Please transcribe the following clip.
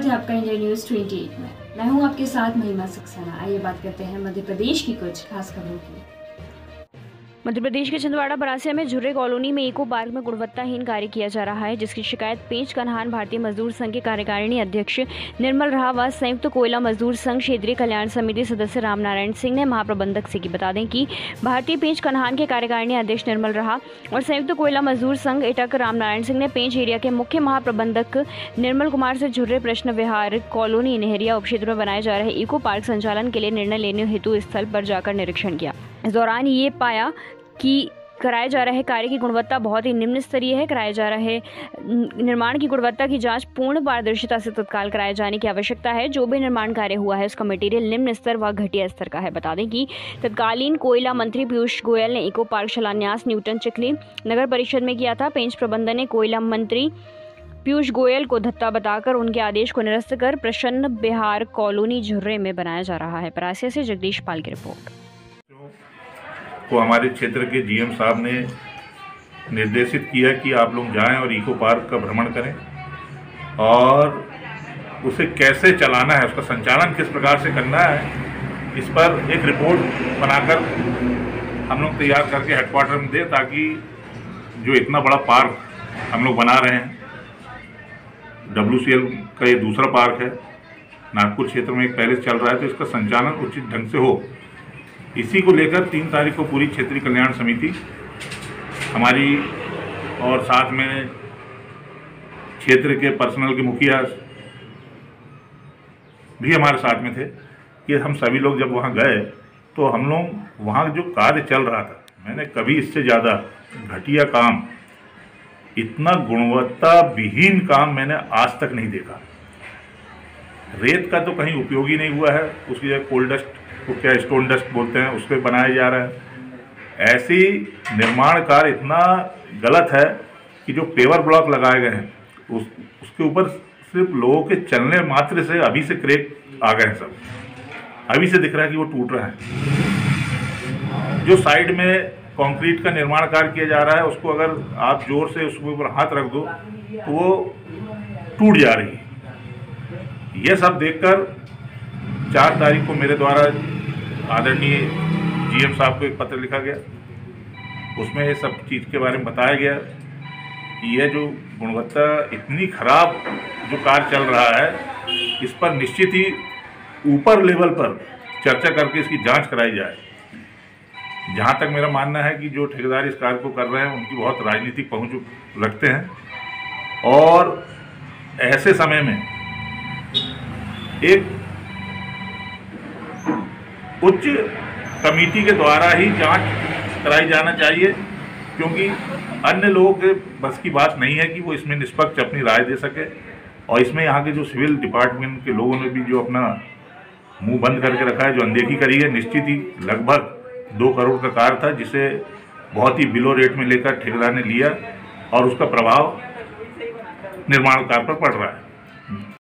स्वागत है आपका इंडिया न्यूज़ 28 में। मैं हूं आपके साथ महिमा सक्सेना। आइए बात करते हैं मध्य प्रदेश की कुछ खास खबरों की। मध्य प्रदेश के छिंदवाड़ा बरासिया में झुर्रे कॉलोनी में इको पार्क में गुणवत्ताहीन कार्य किया जा रहा है, जिसकी शिकायत पेंच कन्हान भारतीय मजदूर संघ के कार्यकारिणी अध्यक्ष निर्मल रहा व संयुक्त कोयला मजदूर संघ क्षेत्रीय कल्याण समिति सदस्य रामनारायण सिंह ने महाप्रबंधक से की। बता दें कि भारतीय पेंच कन्हान के कार्यकारिणी अध्यक्ष निर्मल रहा और संयुक्त कोयला मजदूर संघ एटक रामनारायण सिंह ने पेंच एरिया के मुख्य महाप्रबंधक निर्मल कुमार से झुर्रे प्रश्न विहार कॉलोनी नेहरिया उपक्षेत्र में बनाए जा रहे इको पार्क संचालन के लिए निर्णय लेने हेतु स्थल पर जाकर निरीक्षण किया। इस दौरान ये पाया कि कराए जा रहे कार्य की गुणवत्ता बहुत ही निम्न स्तरीय है। कराए जा रहे निर्माण की गुणवत्ता की जांच पूर्ण पारदर्शिता से तत्काल कराए जाने की आवश्यकता है। जो भी निर्माण कार्य हुआ है उसका मटेरियल निम्न स्तर व घटिया स्तर का है। बता दें कि तत्कालीन कोयला मंत्री पीयूष गोयल ने इको पार्क शिलान्यास न्यूटन चिखली नगर परिषद में किया था। पेंच प्रबंधन ने कोयला मंत्री पीयूष गोयल को धत्ता बताकर उनके आदेश को निरस्त कर प्रसन्न बिहार कॉलोनी झुर्रे में बनाया जा रहा है। बरासिया से जगदीश पाल की रिपोर्ट। को हमारे क्षेत्र के जीएम साहब ने निर्देशित किया कि आप लोग जाएं और इको पार्क का भ्रमण करें और उसे कैसे चलाना है, उसका संचालन किस प्रकार से करना है, इस पर एक रिपोर्ट बनाकर हम लोग तैयार करके हेडक्वार्टर में दें, ताकि जो इतना बड़ा पार्क हम लोग बना रहे हैं, WCL का ये दूसरा पार्क है, नागपुर क्षेत्र में एक पहले चल रहा है, तो इसका संचालन उचित ढंग से हो। इसी को लेकर 3 तारीख को पूरी क्षेत्रीय कल्याण समिति हमारी और साथ में क्षेत्र के पर्सनल के मुखिया भी हमारे साथ में थे कि हम सभी लोग जब वहाँ गए तो हम लोग वहाँ जो कार्य चल रहा था, मैंने कभी इससे ज़्यादा घटिया काम, इतना गुणवत्ता विहीन काम मैंने आज तक नहीं देखा। रेत का तो कहीं उपयोग ही नहीं हुआ है, उसकी जगह कोल डस्ट को क्या स्टोन डस्ट बोलते हैं, उस पर बनाया जा रहा है। ऐसी निर्माण कार्य इतना गलत है कि जो पेवर ब्लॉक लगाए गए हैं उसके ऊपर सिर्फ लोगों के चलने मात्र से अभी से क्रैक आ गए हैं, सब अभी से दिख रहा है कि वो टूट रहा है। जो साइड में कंक्रीट का निर्माण कार्य किया जा रहा है, उसको अगर आप जोर से उसके ऊपर हाथ रख दो तो वो टूट जा रही है। ये सब देखकर 4 तारीख को मेरे द्वारा आदरणीय जीएम साहब को एक पत्र लिखा गया। उसमें ये सब चीज़ के बारे में बताया गया कि यह जो गुणवत्ता इतनी खराब जो कार्य चल रहा है, इस पर निश्चित ही ऊपर लेवल पर चर्चा करके इसकी जांच कराई जाए। जहाँ तक मेरा मानना है कि जो ठेकेदार इस कार्य को कर रहे हैं उनकी बहुत राजनीतिक पहुंच रखते हैं और ऐसे समय में एक उच्च कमेटी के द्वारा ही जांच कराई जाना चाहिए, क्योंकि अन्य लोगों के बस की बात नहीं है कि वो इसमें निष्पक्ष अपनी राय दे सके। और इसमें यहाँ के जो सिविल डिपार्टमेंट के लोगों ने भी जो अपना मुंह बंद करके रखा है, जो अनदेखी करी है। निश्चित ही लगभग 2 करोड़ का कार्य था, जिसे बहुत ही बिलो रेट में लेकर ठेकेदार ने लिया और उसका प्रभाव निर्माण कार्य पर पड़ रहा है।